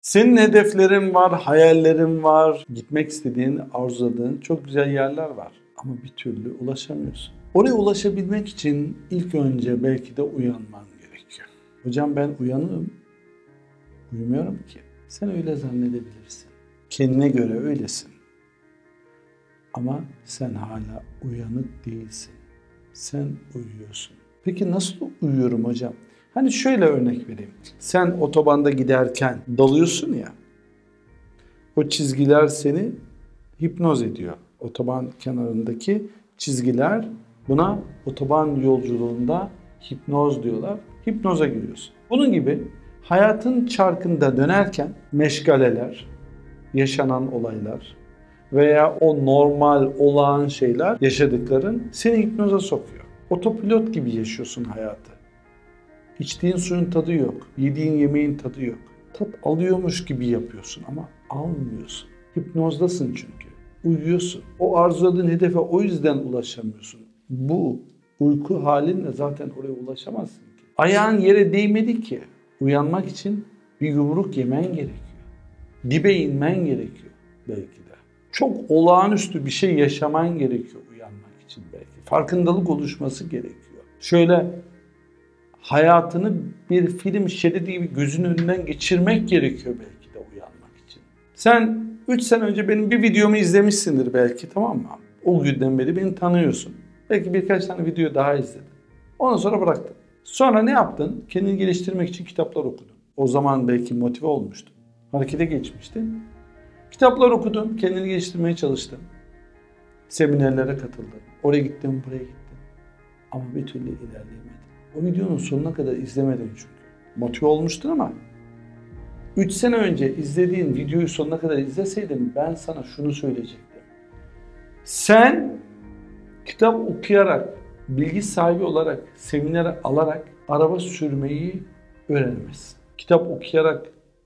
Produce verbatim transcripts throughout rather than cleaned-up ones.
Senin hedeflerin var, hayallerin var, gitmek istediğin, arzuladığın çok güzel yerler var. Ama bir türlü ulaşamıyorsun. Oraya ulaşabilmek için ilk önce belki de uyanman gerekiyor. Hocam ben uyanığım, uyumuyorum ki. Sen öyle zannedebilirsin. Kendine göre öylesin. Ama sen hala uyanık değilsin. Sen uyuyorsun. Peki nasıl uyuyorum hocam? Hani şöyle örnek vereyim. Sen otobanda giderken dalıyorsun ya. O çizgiler seni hipnoz ediyor. Otoban kenarındaki çizgiler, buna otoban yolculuğunda hipnoz diyorlar. Hipnoza giriyorsun. Bunun gibi hayatın çarkında dönerken meşgaleler, yaşanan olaylar veya o normal olağan şeyler, yaşadıkların seni hipnoza sokuyor. Otopilot gibi yaşıyorsun hayatı. İçtiğin suyun tadı yok, yediğin yemeğin tadı yok. Tat alıyormuş gibi yapıyorsun ama almıyorsun. Hipnozdasın çünkü. Uyuyorsun. O arzuladığın hedefe o yüzden ulaşamıyorsun. Bu uyku halinle zaten oraya ulaşamazsın ki. Ayağın yere değmedi ki. Uyanmak için bir yumruk yemen gerekiyor. Dibe inmen gerekiyor belki de. Çok olağanüstü bir şey yaşaman gerekiyor uyanmak için belki. Farkındalık oluşması gerekiyor. Şöyle hayatını bir film şeridi gibi gözünün önünden geçirmek gerekiyor belki de uyanmak için. Sen üç sene önce benim bir videomu izlemişsindir belki, tamam mı? O günden beri beni tanıyorsun. Belki birkaç tane video daha izledin. Ondan sonra bıraktın. Sonra ne yaptın? Kendini geliştirmek için kitaplar okudun. O zaman belki motive olmuştun. Harekete geçmiştin. Kitaplar okudun, kendini geliştirmeye çalıştın. Seminerlere katıldın. Oraya gittin, buraya gittin. Ama bir türlü ilerleyemedin. O videonun sonuna kadar izlemedin çünkü. Motive olmuştun ama üç sene önce izlediğin videoyu sonuna kadar izleseydin ben sana şunu söyleyecektim. Sen kitap okuyarak, bilgi sahibi olarak, seminer alarak araba sürmeyi öğrenemezsin. Kitap okuyarak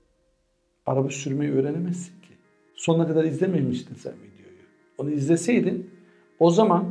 araba sürmeyi öğrenemezsin ki. Sonuna kadar izlememiştin sen videoyu. Onu izleseydin o zaman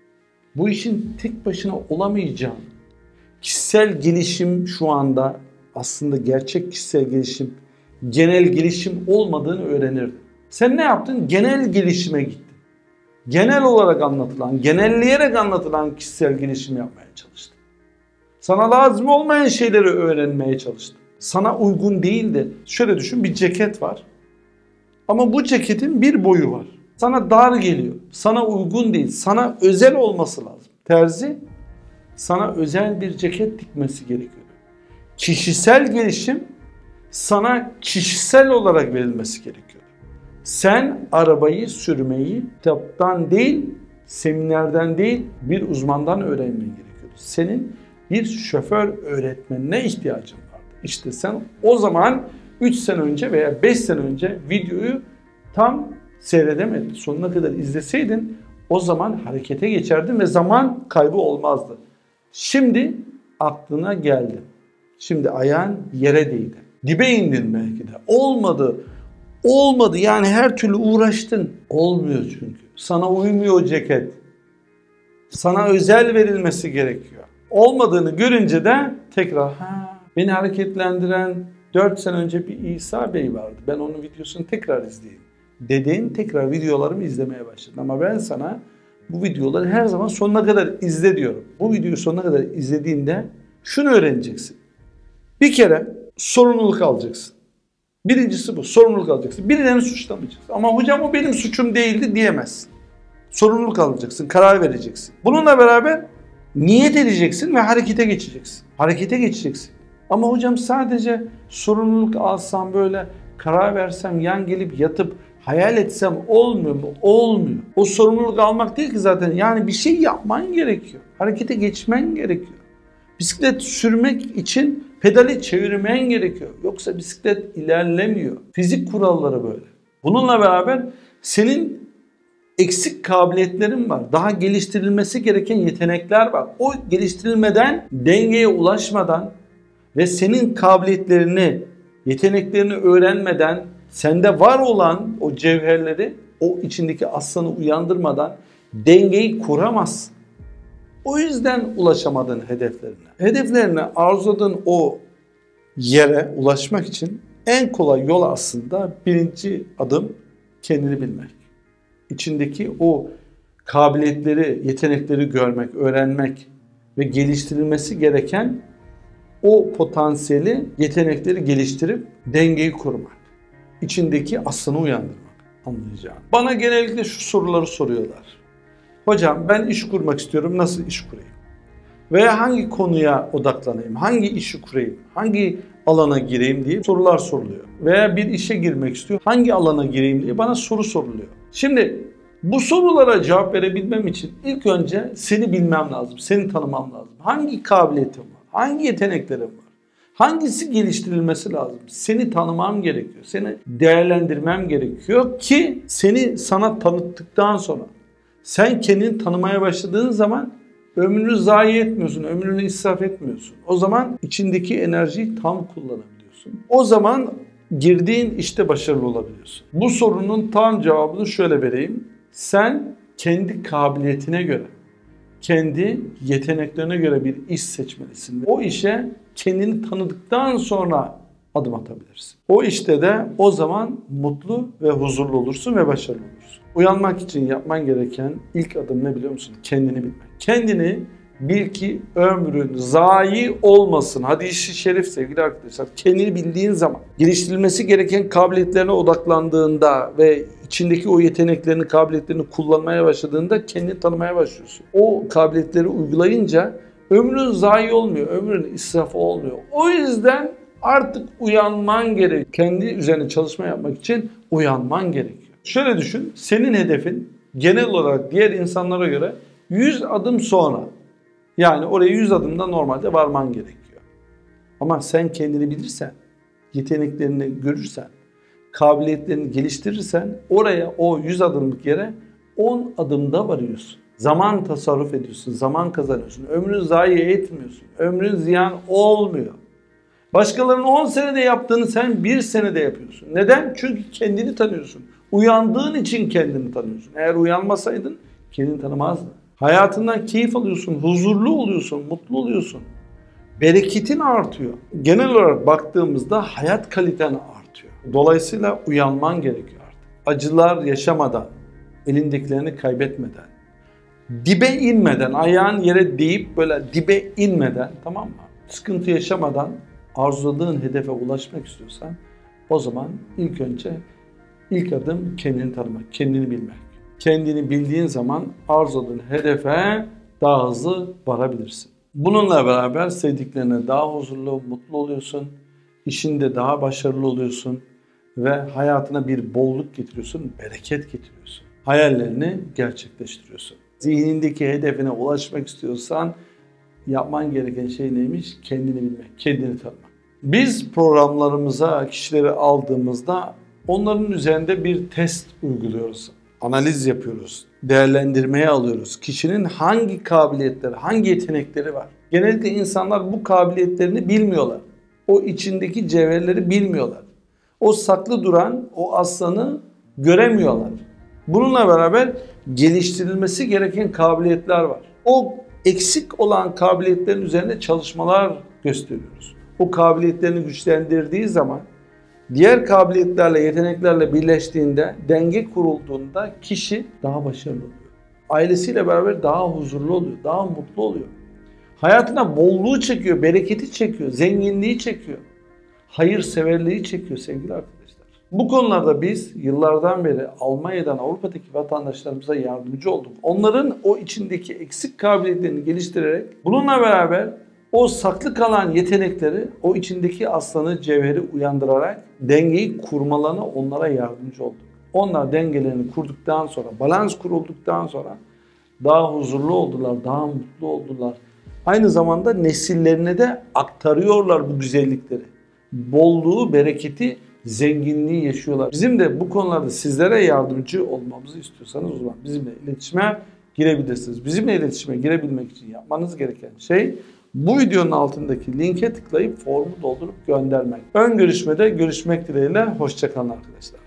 bu işin tek başına olamayacağını, kişisel gelişim şu anda aslında gerçek kişisel gelişim, genel gelişim olmadığını öğrenirdin. Sen ne yaptın? Genel gelişime gittin. Genel olarak anlatılan, genelleyerek anlatılan kişisel gelişim yapmaya çalıştın. Sana lazım olmayan şeyleri öğrenmeye çalıştın. Sana uygun değildi. Şöyle düşün, bir ceket var. Ama bu ceketin bir boyu var. Sana dar geliyor. Sana uygun değil. Sana özel olması lazım. Terzi sana özel bir ceket dikmesi gerekiyor. Kişisel gelişim sana kişisel olarak verilmesi gerekiyor. Sen arabayı sürmeyi kitaptan değil, seminerden değil, bir uzmandan öğrenmen gerekiyor. Senin bir şoför öğretmenine ihtiyacın vardı. İşte sen o zaman üç sene önce veya beş sene önce videoyu tam seyredemedin. Sonuna kadar izleseydin o zaman harekete geçerdin ve zaman kaybı olmazdı. Şimdi aklına geldi. Şimdi ayağın yere değdi. Dibe indin belki de. Olmadı. Olmadı. Yani her türlü uğraştın. Olmuyor çünkü. Sana uymuyor o ceket. Sana özel verilmesi gerekiyor. Olmadığını görünce de tekrar ha, beni hareketlendiren dört sene önce bir İsa Bey vardı. Ben onun videosunu tekrar izleyeyim. Dedin, tekrar videolarımı izlemeye başladın. Ama ben sana bu videoları her zaman sonuna kadar izle diyorum. Bu videoyu sonuna kadar izlediğinde şunu öğreneceksin. Bir kere sorumluluk alacaksın. Birincisi bu. Sorumluluk alacaksın. Birilerini suçlamayacaksın. Ama hocam o benim suçum değildi diyemezsin. Sorumluluk alacaksın. Karar vereceksin. Bununla beraber niyet edeceksin ve harekete geçeceksin. Harekete geçeceksin. Ama hocam sadece sorumluluk alsam, böyle karar versem, yan gelip yatıp hayal etsem olmuyor mu? Olmuyor. O sorumluluk almak değil ki zaten. Yani bir şey yapman gerekiyor. Harekete geçmen gerekiyor. Bisiklet sürmek için pedali çevirmen gerekiyor. Yoksa bisiklet ilerlemiyor. Fizik kuralları böyle. Bununla beraber senin eksik kabiliyetlerin var. Daha geliştirilmesi gereken yetenekler var. O geliştirilmeden, dengeye ulaşmadan ve senin kabiliyetlerini, yeteneklerini öğrenmeden sende var olan o cevherleri, o içindeki aslanı uyandırmadan dengeyi kuramazsın. O yüzden ulaşamadın hedeflerine. Hedeflerine, arzuladığın o yere ulaşmak için En kolay yol aslında birinci adım kendini bilmek. İçindeki o kabiliyetleri, yetenekleri görmek, öğrenmek ve geliştirilmesi gereken o potansiyeli, yetenekleri geliştirip dengeyi kurmak. İçindeki aslını uyandırmak, anlayacağım. Bana genellikle şu soruları soruyorlar. Hocam ben iş kurmak istiyorum, nasıl iş kurayım? Veya hangi konuya odaklanayım, hangi işi kurayım, hangi alana gireyim diye sorular soruluyor. Veya bir işe girmek istiyor, hangi alana gireyim diye bana soru soruluyor. Şimdi bu sorulara cevap verebilmem için ilk önce seni bilmem lazım, seni tanımam lazım. Hangi kabiliyetin var, hangi yeteneklerin var, hangisi geliştirilmesi lazım? Seni tanımam gerekiyor, seni değerlendirmem gerekiyor ki seni sana tanıttıktan sonra sen kendini tanımaya başladığın zaman ömrünü zayi etmiyorsun, ömrünü israf etmiyorsun. O zaman içindeki enerjiyi tam kullanabiliyorsun. O zaman girdiğin işte başarılı olabiliyorsun. Bu sorunun tam cevabını şöyle vereyim. Sen kendi kabiliyetine göre, kendi yeteneklerine göre bir iş seçmelisin. O işe kendini tanıdıktan sonra adım atabilirsin. O işte de o zaman mutlu ve huzurlu olursun ve başarılı olursun. Uyanmak için yapman gereken ilk adım ne biliyor musun? Kendini bilmek. Kendini bil ki ömrün zayi olmasın. Hadis-i şerif sevgili arkadaşlar. Kendini bildiğin zaman, geliştirilmesi gereken kabiliyetlerine odaklandığında ve içindeki o yeteneklerini, kabiliyetlerini kullanmaya başladığında kendini tanımaya başlıyorsun. O kabiliyetleri uygulayınca ömrün zayi olmuyor, ömrün israfı olmuyor. O yüzden artık uyanman gerekiyor. Kendi üzerine çalışma yapmak için uyanman gerekiyor. Şöyle düşün, senin hedefin genel olarak diğer insanlara göre yüz adım sonra. Yani oraya yüz adımda normalde varman gerekiyor. Ama sen kendini bilirsen, yeteneklerini görürsen, kabiliyetlerini geliştirirsen oraya o yüz adımlık yere on adımda varıyorsun. Zaman tasarruf ediyorsun, zaman kazanıyorsun, ömrünü zayi etmiyorsun, ömrün ziyan olmuyor. Başkalarının on senede yaptığını sen bir senede yapıyorsun. Neden? Çünkü kendini tanıyorsun. Uyandığın için kendini tanıyorsun. Eğer uyanmasaydın kendini tanımazdın. Hayatından keyif alıyorsun, huzurlu oluyorsun, mutlu oluyorsun. Bereketin artıyor. Genel olarak baktığımızda hayat kaliten artıyor. Dolayısıyla uyanman gerekiyor artık. Acılar yaşamadan, elindekilerini kaybetmeden, dibe inmeden, ayağın yere değip böyle dibe inmeden, tamam mı? Sıkıntı yaşamadan arzuladığın hedefe ulaşmak istiyorsan o zaman ilk önce ilk adım kendini tanımak, kendini bilmek. Kendini bildiğin zaman arzuladığın hedefe daha hızlı varabilirsin. Bununla beraber sevdiklerine daha huzurlu, mutlu oluyorsun. İşinde daha başarılı oluyorsun. Ve hayatına bir bolluk getiriyorsun, bereket getiriyorsun. Hayallerini gerçekleştiriyorsun. Zihnindeki hedefine ulaşmak istiyorsan yapman gereken şey neymiş? Kendini bilmek, kendini tanımak. Biz programlarımıza kişileri aldığımızda onların üzerinde bir test uyguluyoruz. Analiz yapıyoruz, değerlendirmeye alıyoruz. Kişinin hangi kabiliyetleri, hangi yetenekleri var? Genellikle insanlar bu kabiliyetlerini bilmiyorlar. O içindeki cevherleri bilmiyorlar. O saklı duran, o aslanı göremiyorlar. Bununla beraber geliştirilmesi gereken kabiliyetler var. O eksik olan kabiliyetlerin üzerinde çalışmalar gösteriyoruz. O kabiliyetlerini güçlendirdiği zaman diğer kabiliyetlerle, yeteneklerle birleştiğinde, denge kurulduğunda kişi daha başarılı oluyor. Ailesiyle beraber daha huzurlu oluyor, daha mutlu oluyor. Hayatına bolluğu çekiyor, bereketi çekiyor, zenginliği çekiyor. Hayırseverliği çekiyor sevgili arkadaşlar. Bu konularda biz yıllardan beri Almanya'dan Avrupa'daki vatandaşlarımıza yardımcı olduk. Onların o içindeki eksik kabiliyetlerini geliştirerek bununla beraber o saklı kalan yetenekleri, o içindeki aslanı, cevheri uyandırarak dengeyi kurmalarına onlara yardımcı olduk. Onlar dengelerini kurduktan sonra, balans kurulduktan sonra daha huzurlu oldular, daha mutlu oldular. Aynı zamanda nesillerine de aktarıyorlar bu güzellikleri. Bolluğu, bereketi, zenginliği yaşıyorlar. Bizim de bu konularda sizlere yardımcı olmamızı istiyorsanız o zaman bizimle iletişime girebilirsiniz. Bizimle iletişime girebilmek için yapmanız gereken şey bu videonun altındaki linke tıklayıp formu doldurup göndermek. Ön görüşmede görüşmek dileğiyle. Hoşça kalın arkadaşlar.